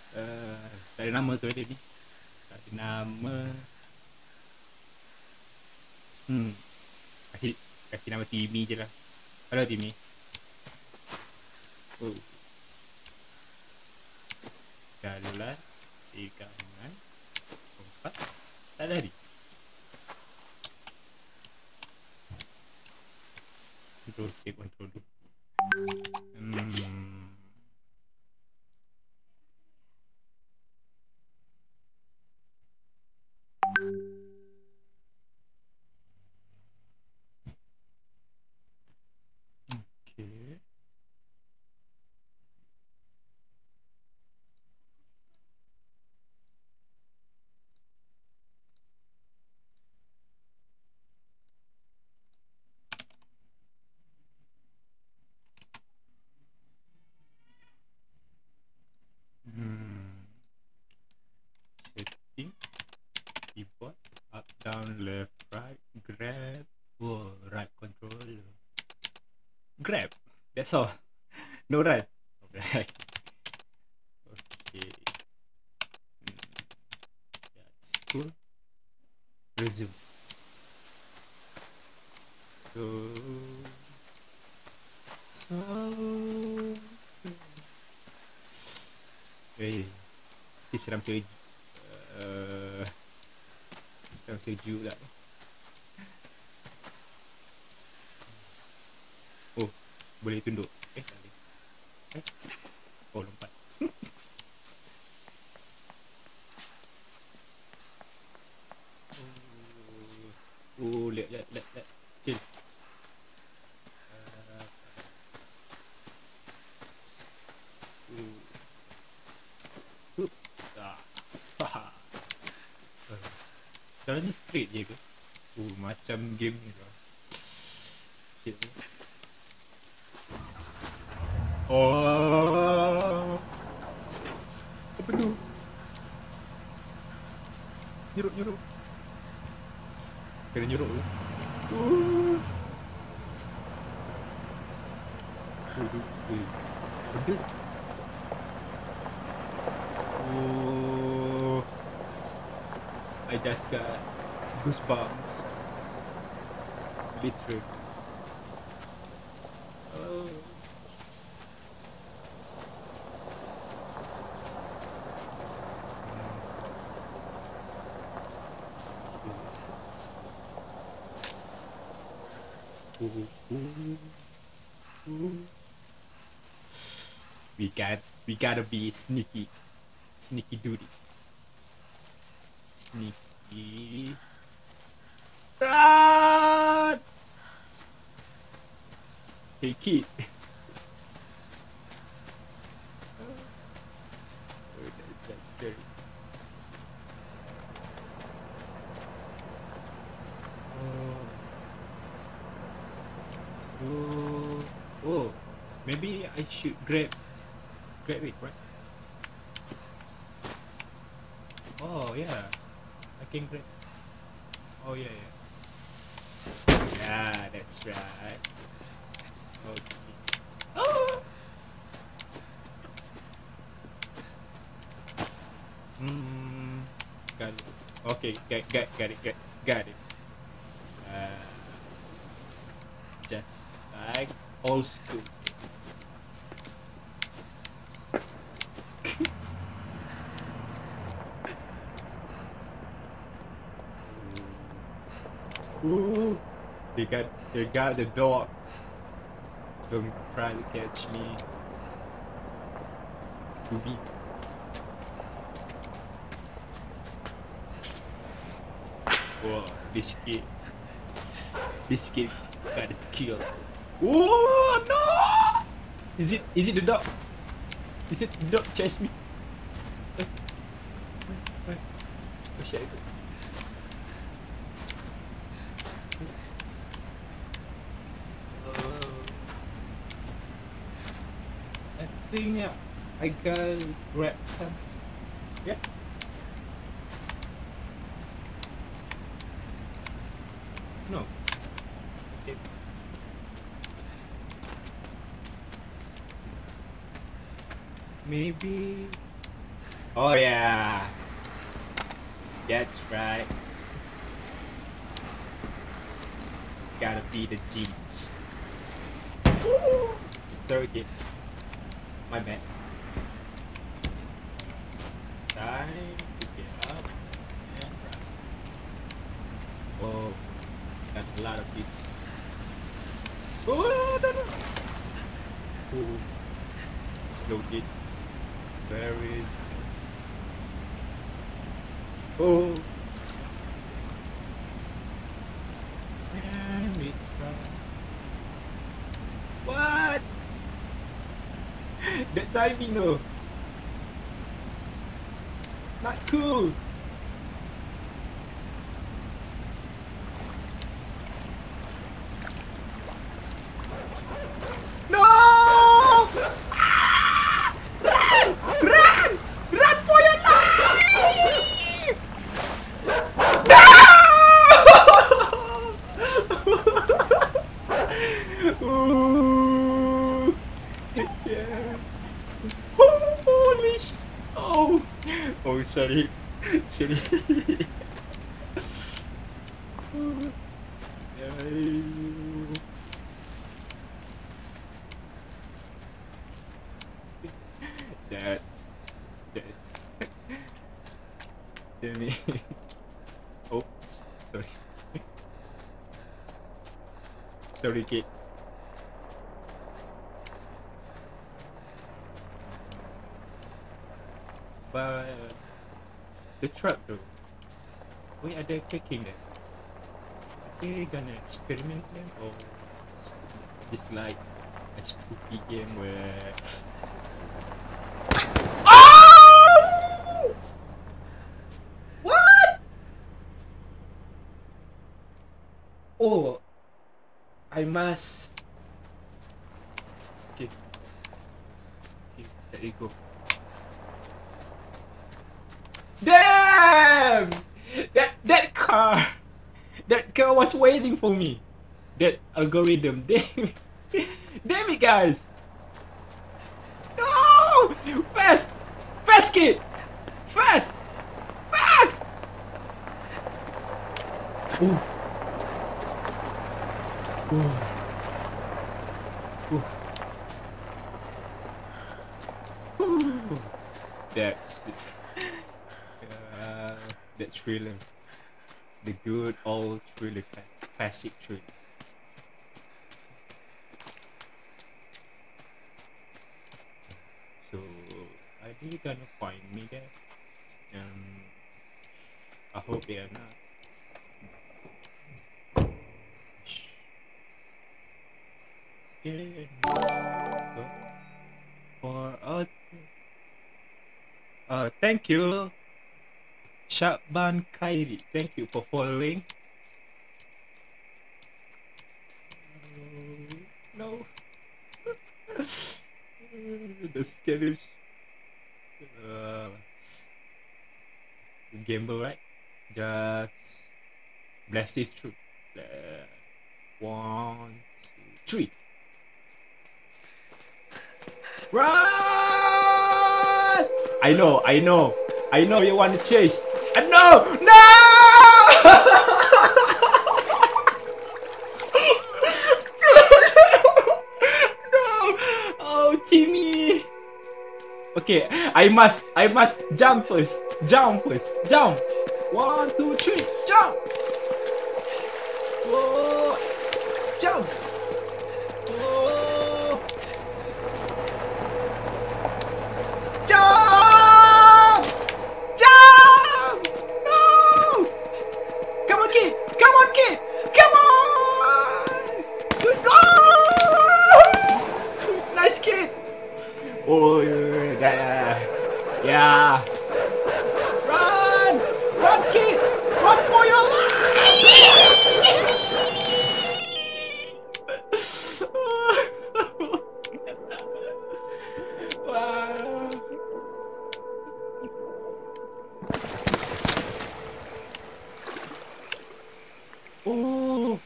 Tak ada nama tu dia ni. Tak ada nama. Hmm. Kasih nama Timmy je lah. Hello Timmy. Oh. Jalan. Tiga kanan. Empat. Tak lari. Control C, control D. Okay. Setting. Keyboard. Up, down, left, right. Grab. Oh, right controller. Grab. That's all. No run. Alright. Okay. That's cool. Resume. So. Hey. Seram sejuk. Seram sejuk lah. Oh, boleh tunduk. Tak boleh. Oh, lompat. Oh, lihat. Chill. Sekarang ni straight je ke? Macam game ni lah. Shit. Oh, apa tu? Nyuruk. Kena nyuruk ke? Benda. Oh, I just got goosebumps. Literally. We gotta be sneaky duty. Sneaky. Run! Hey kid. That's scary. So, maybe I should grab it, right? Oh yeah, I can grab. Oh yeah. Yeah, that's right. Okay. Oh. Got it. Okay, got it. Just like old school. Ooh, they got the dog. Don't try to catch me, Scooby. Whoa, this kid got the skill. Oh no! Is it the dog? Is it the dog chase me? Where should I go? I think I gotta grab some. Yeah. No. Okay. Maybe Oh yeah, that's right. Gotta be the G's. Sorry, kid. My bad. Time to get up and run. Oh, that's a lot of people. Oh, no, no. Oh, slow kid. Very. Oh, damn it, what? That timing, no. Not cool. No! Run! Run! Run for your life! Ooh. Yeah. Holy oh. Oh, sorry. Sorry. that that damn it. Oops, sorry. Sorry, kid. But the truck though, where are they taking them? Are they gonna experiment them or just like a spooky game where? Oh! What? Oh, I must. Okay, okay, there you go. Damn! That car was waiting for me. That algorithm. Damn it. Damn it, guys. No! Fast! Fast, kid! Fast! Fast! Ooh. Ooh. Ooh. Ooh. That thriller. The good old thriller, classic thriller. So, are they gonna find me there? I hope they are not. For thank you, Shaban Kairi. Thank you for following. No. The scariest gamble, right? Just blast this through. 1, 2, 3. Run! I know you want to chase. And no! No! No! Oh, Timmy! Okay, I must jump first. Jump. 1, 2, 3, jump! Whoa! Jump! Whoa! Jump! Jump! No! Come on, kid! Come on, kid! Come on! Go! Nice kid! Oh, yeah. Run! Run, kid! Run for your life! Wow. Oh.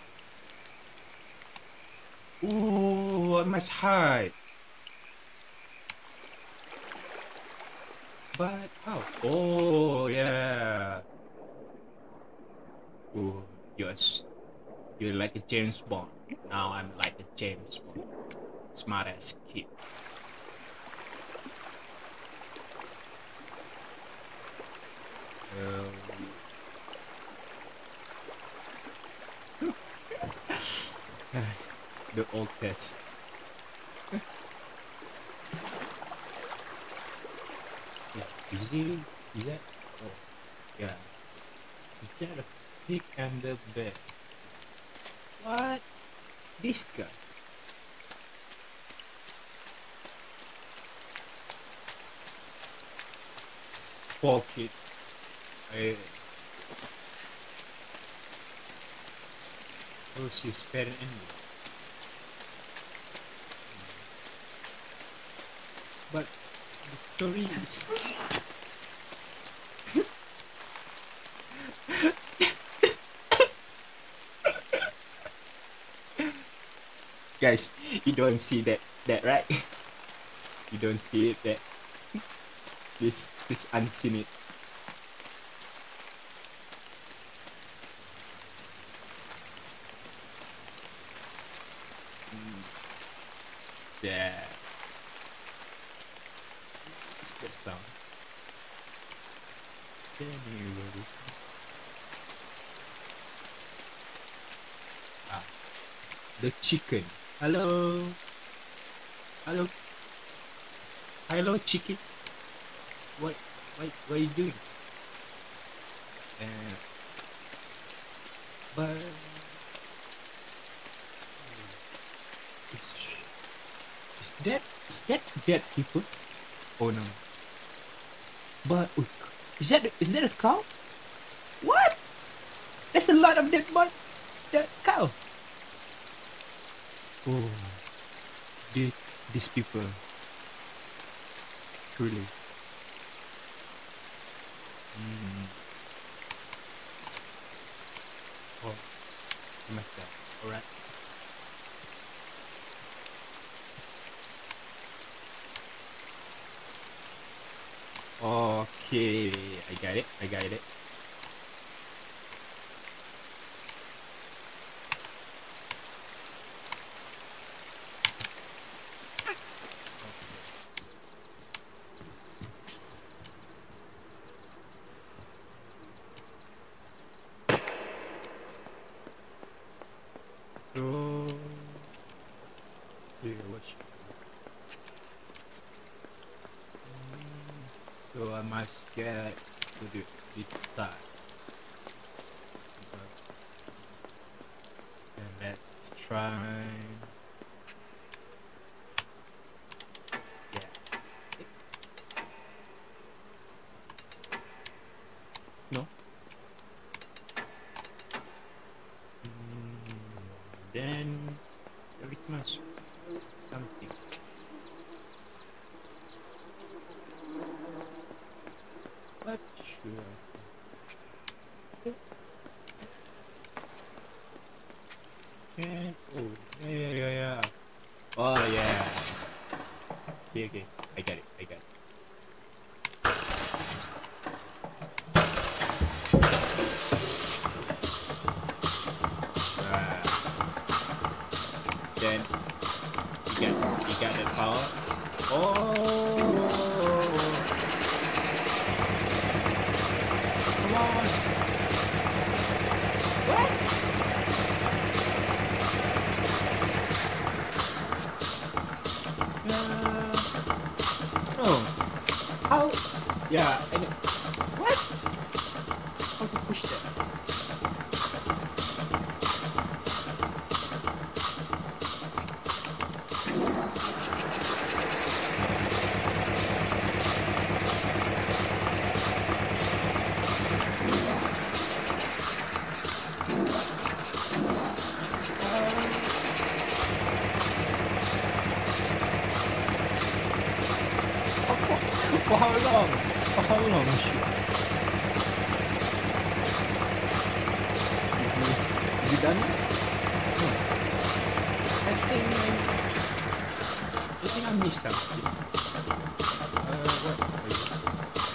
Oh, I must hide. But how? Oh yeah. Oh yes. You're like a James Bond. Now I'm like a James Bond. Smart ass kid. Um, the old test. Yeah. Is that? Oh, yeah. Is that a pig under bed? What? This guy. Poor kid. I, who's his parent anyway? But the story is. Guys, you don't see that right? You don't see it that this unseen it. Yeah. What's that sound? Anyway. Ah, the chicken. Hello. Hello. Hello, chicken. What are you doing? Uh, but is that dead people? Oh no. But is that a cow? What? There's a lot of dead cow. Oh, these these people truly. Mm. Oh, I messed up. All right. Okay, I got it. I got it. So, here, what should so I must get to this side. And let's try. Yeah. No. Then there is much something. But sure. Yeah. Oh, yeah. Oh, yeah. Okay. I got it. Then you got the power. Oh, come on. What? Oh, how? Yeah, and what? How to push that? For how long? For how long? Is it done? No. I think I missed something. What?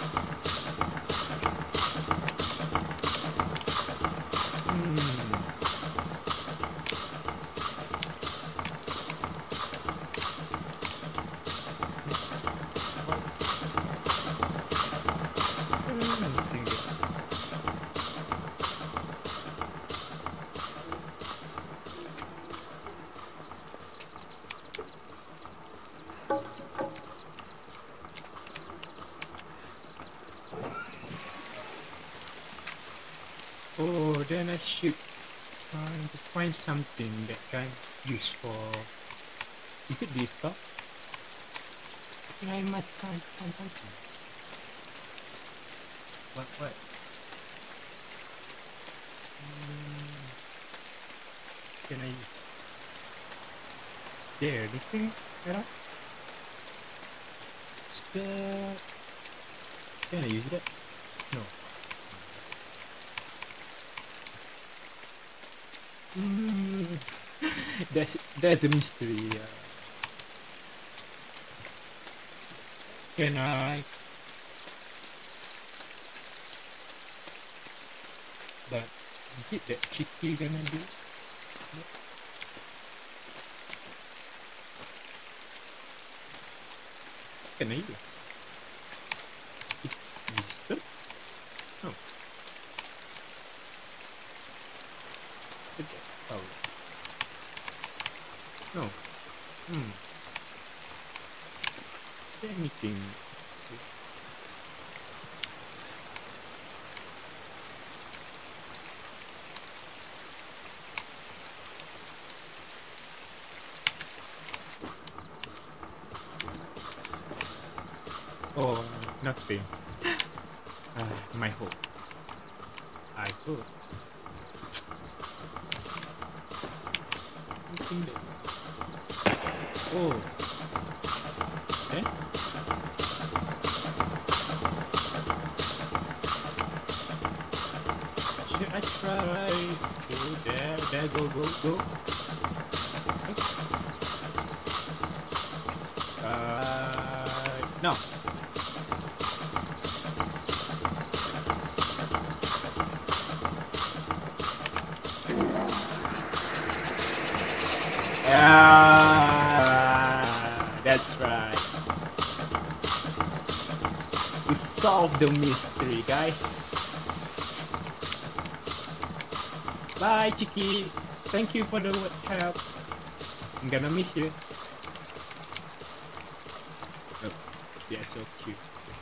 Oh, then I should try to find something that can use for. Is it this stuff? I think I must try to find something. What? Can I use? There, anything? Can I use that? No. That's a mystery. Can I? But is it that Chicky gonna do? Can I use? Is it? No. Oh. No. Anything. Oh, nothing. My hope. I hope. Anything that. Oh. Eh? Should I try? Go there, go. No. That's right. We solved the mystery, guys. Bye, Chicky. Thank you for the help. I'm gonna miss you. Oh, yeah, so cute.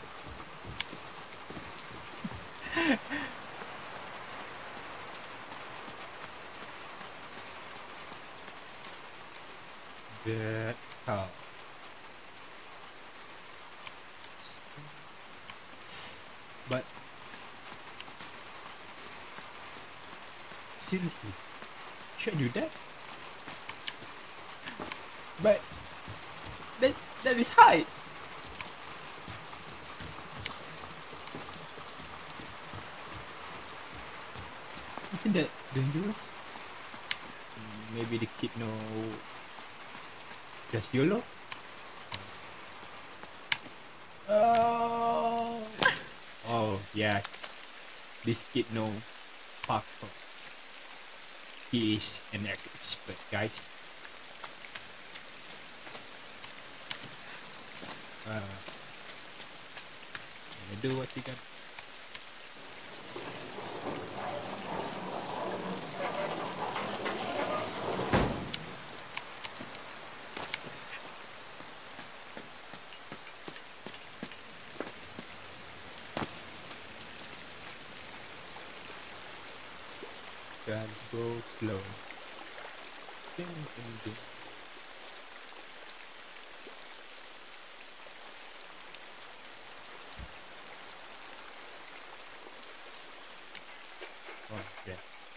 The oh. But seriously, should I do that? But that is height. Isn't that dangerous? Maybe the kid know just YOLO? Oh yes. This kid know parkour. He is an expert, guys. Do what you got. Gotta go slow. Oh, yeah.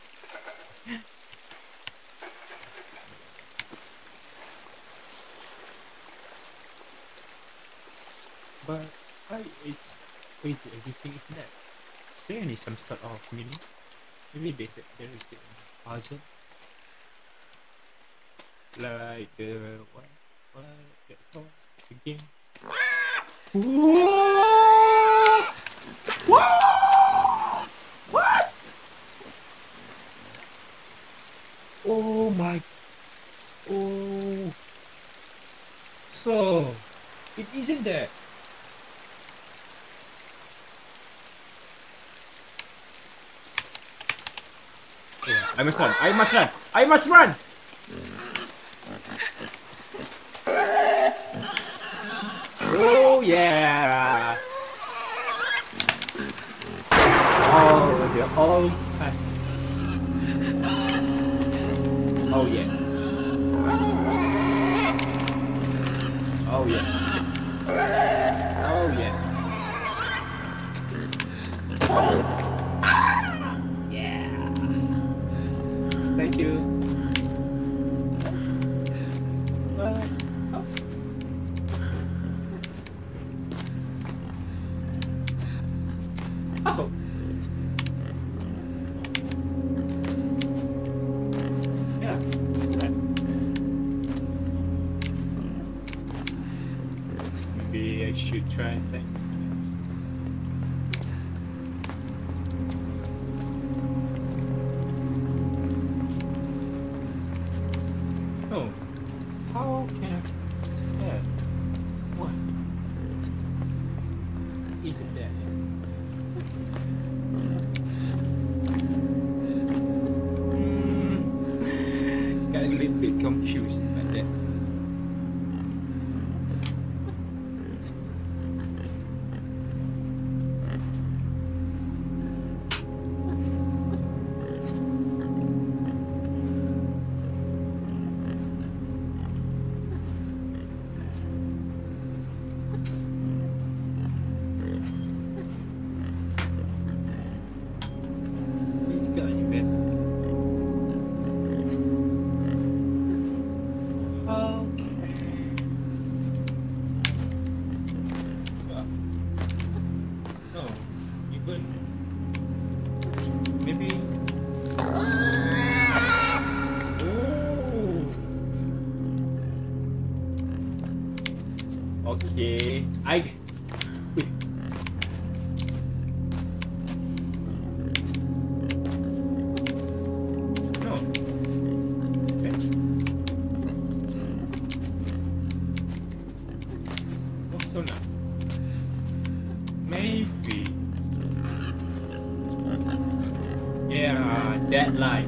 But why it's crazy everything is that? There is some sort of meaning. Maybe there is a puzzle. Like the what that called? The game. What? Oh my. Oh. So it isn't that. Yeah, I must run. Oh yeah. Oh, they're all Oh yeah. Oh yeah. Oh yeah. Yeah. Thank you. Oh. Oh. Yeah. Right. Maybe I should try that. Oh, how can I fix that? What is that? Got a little bit confused by that. He's got any better? Okay. Oh, even maybe. Oh. Okay. Wait. No. Okay. Also not. Maybe. Yeah, that light.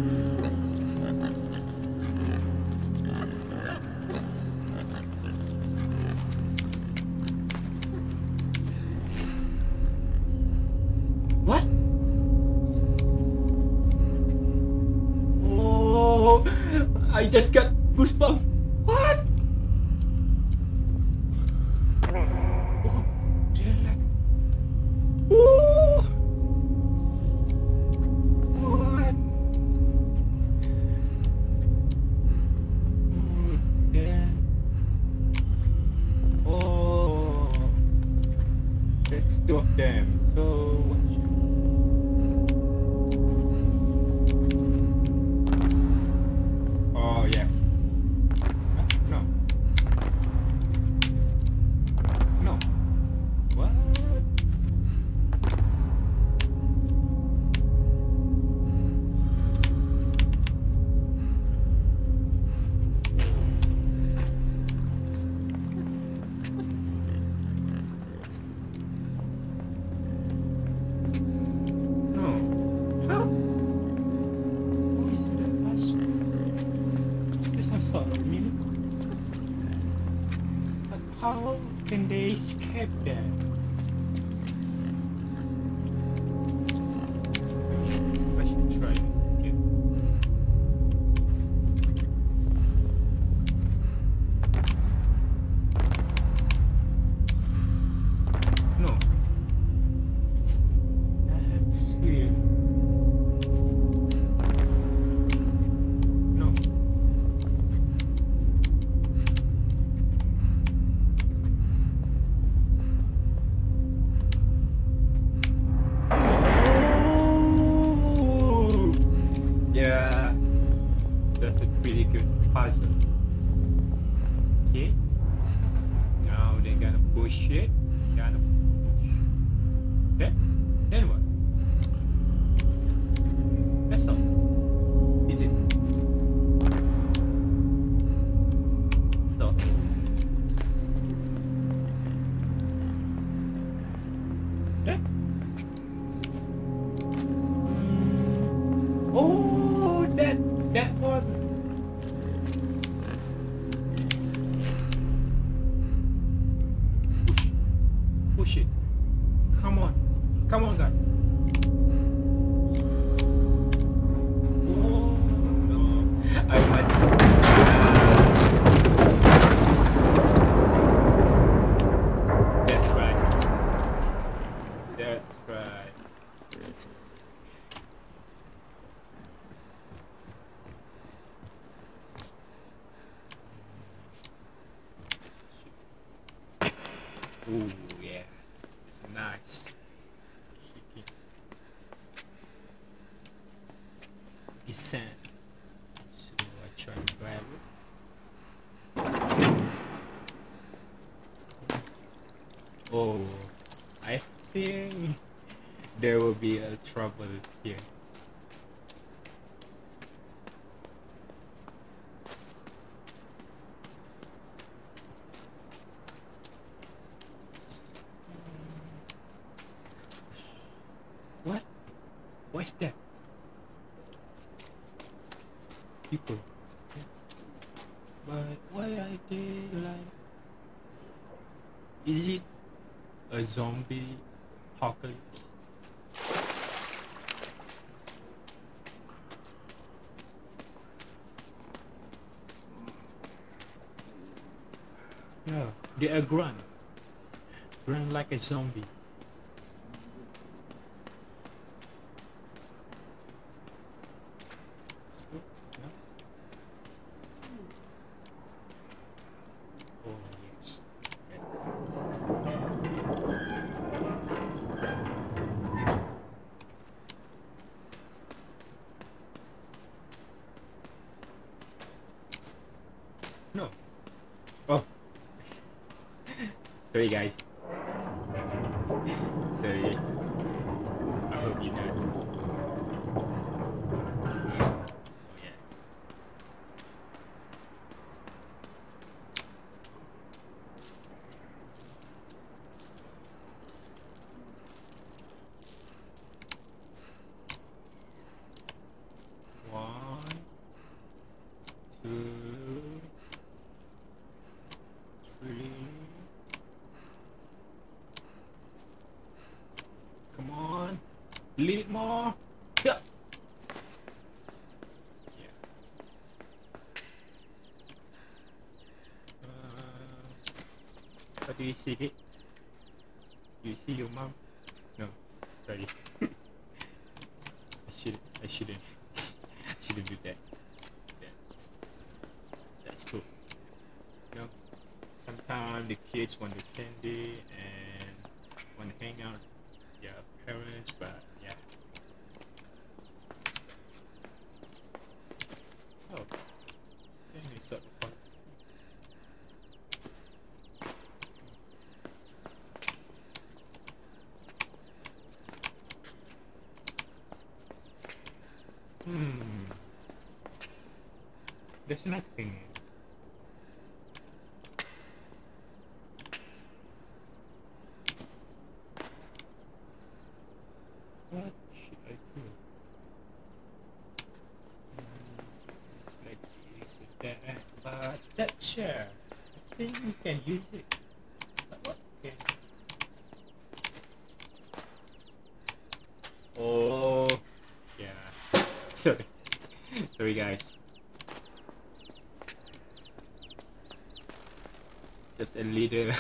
What? Oh, I just got goosebumps. What? Oh, they're like. Oh. What? Yeah. Oh, that's two of them. So what should... Oh yeah. No. No. What? No. How? How is that possible? There's some sort of meaning. But how can they escape that? I should try it again. No. That's weird. No. Oh! Yeah, that's a pretty good puzzle. Okay. Now they're gonna push it. Gonna push. Okay. Then what? That's all. Is it? That's all. Okay. Oh, that was. Push it. Come on. Come on, guys. Oh, no. I must. That's right. That's right. Ooh, yeah. It's nice. Kicking. Descent. So I try to grab it. Oh, I think there will be a trouble here. What? What's that? People. But why are they like? Is it a zombie apocalypse? No, they are grunt like a zombie. So, no? Oh yes. No. Oh, sorry guys. Sorry. I hope you know. Oh yes. One, two, three. Come on. A little more. Yeah. Yeah. What do you see it? You see your mom? No. Sorry. I shouldn't. I shouldn't do that. That's, that's cool. You know, sometimes the kids want the candy and want to hang out with their parents, but yeah. Oh, any sort of fun. Hmm. There's nothing. What should I do? It's like this and that, but that chair, I think we can use it. But what can? Oh, yeah. Sorry, sorry guys. Just a little,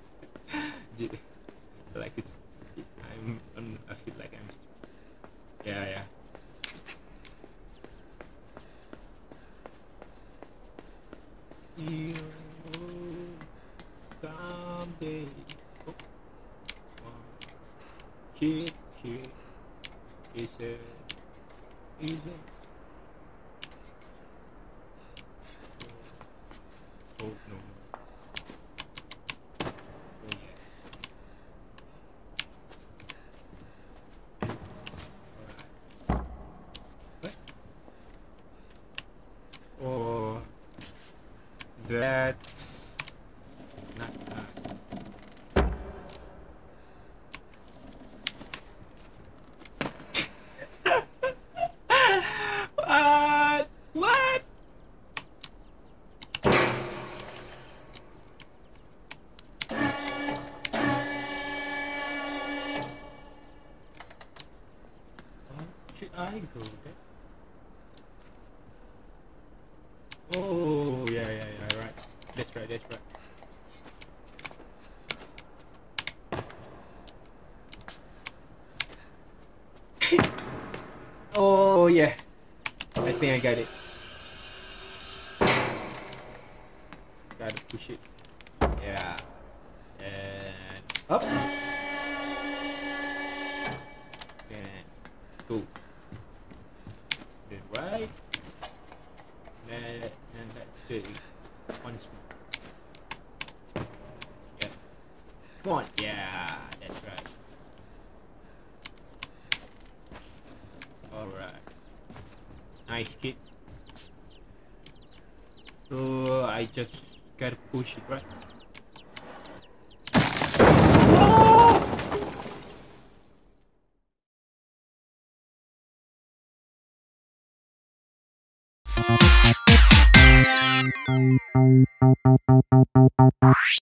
like it's. I feel like I'm. Yeah, yeah. You someday. Oh, one kid is a is a. Oh no. Oh yeah. Alright. What? Oh, that's not nice. What? What? Should I go there? Oh, yeah, yeah, yeah, right. That's right, that's right. Oh, yeah. I think I got it. Gotta push it. Yeah. And up. And go. Then right. And let's do it once more. Yeah. Come on. Yeah, that's right. Alright. Nice kid. So I just gotta push it, right?